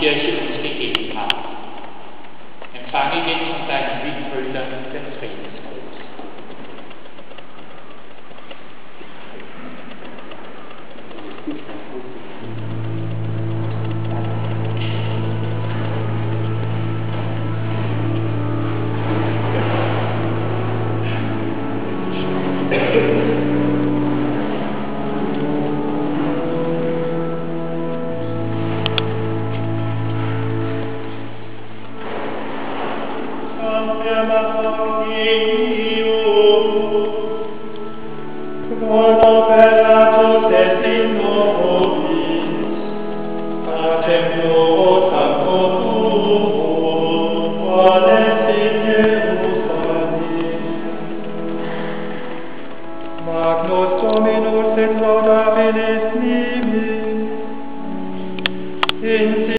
Kirche uns gegeben hat. Empfange ihn von deinen Mitbrüdern den Friedensgruß. Magnus Dominus et laudabilis nimis, in